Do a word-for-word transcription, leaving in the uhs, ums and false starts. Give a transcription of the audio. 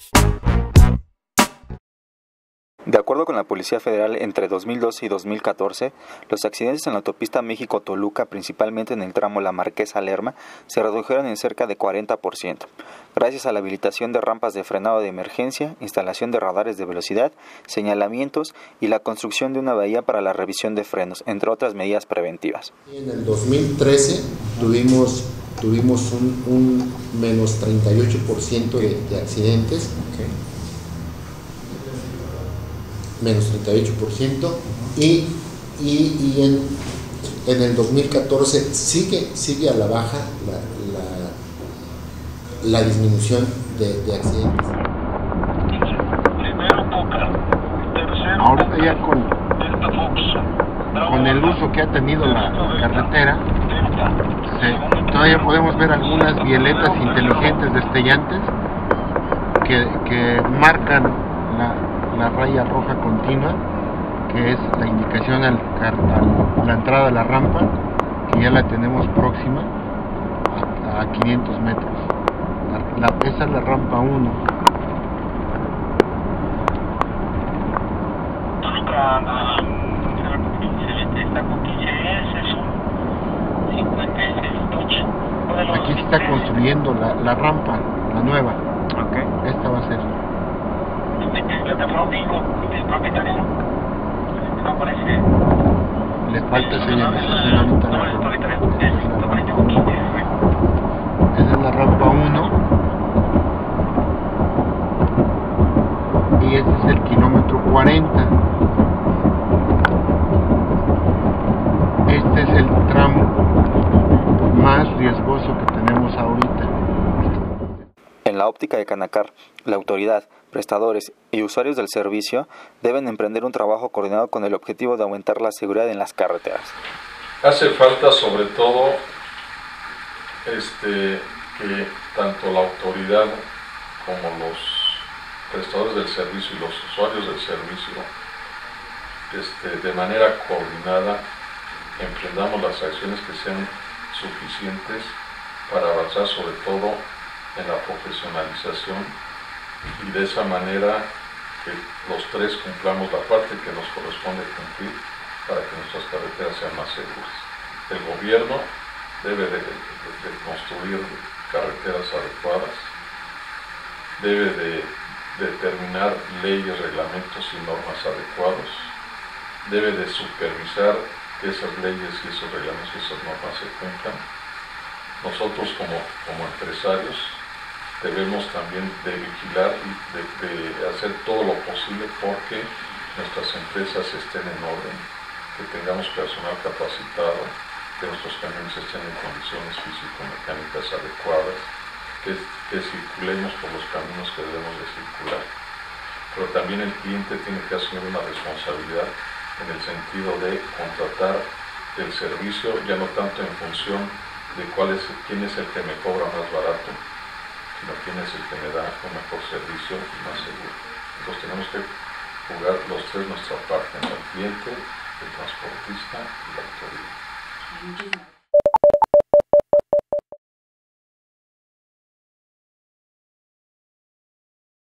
De acuerdo con la Policía Federal, entre dos mil doce y dos mil catorce, los accidentes en la autopista México-Toluca, principalmente en el tramo La Marquesa-Lerma, se redujeron en cerca de cuarenta por ciento, gracias a la habilitación de rampas de frenado de emergencia, instalación de radares de velocidad, señalamientos y la construcción de una bahía para la revisión de frenos, entre otras medidas preventivas. En el dos mil trece tuvimos, tuvimos un, un menos treinta y ocho por ciento de, de accidentes. Okay. Menos treinta y ocho por ciento, y, y, y en, en el dos mil catorce sigue, sigue a la baja la, la, la disminución de, de accidentes. Ahorita ya con, con el uso que ha tenido la, la carretera, se, todavía podemos ver algunas violetas inteligentes destellantes que, que marcan la la raya roja continua, que es la indicación al, a la entrada de la rampa, que ya la tenemos próxima a, a quinientos metros. La, la, esa es la rampa uno. Aquí se está construyendo la, la rampa, la nueva. Okay. Esta va a ser. Le falta señalización ahorita a la rampa. Esa es la rampa uno. Y este es el kilómetro cuarenta. Este es el tramo más riesgoso que tenemos ahorita. En la óptica de Canacar, la autoridad, prestadores y usuarios del servicio deben emprender un trabajo coordinado con el objetivo de aumentar la seguridad en las carreteras. Hace falta sobre todo este, que tanto la autoridad como los prestadores del servicio y los usuarios del servicio este, de manera coordinada emprendamos las acciones que sean suficientes para avanzar sobre todo en la profesionalización y de esa manera que los tres cumplamos la parte que nos corresponde cumplir para que nuestras carreteras sean más seguras. El gobierno debe de, de, de construir carreteras adecuadas, debe de determinar leyes, reglamentos y normas adecuados, debe de supervisar que esas leyes y esos reglamentos y esas normas se cumplan. Nosotros como, como empresarios debemos también de vigilar y de, de hacer todo lo posible porque nuestras empresas estén en orden, que tengamos personal capacitado, que nuestros camiones estén en condiciones físico-mecánicas adecuadas, que, que circulemos por los caminos que debemos de circular. Pero también el cliente tiene que asumir una responsabilidad en el sentido de contratar el servicio, ya no tanto en función de cuál es, quién es el que me cobra más barato, sino quién es el que me da un mejor servicio y más seguro. Entonces tenemos que jugar los tres nuestra parte, el cliente, el transportista y la autoridad.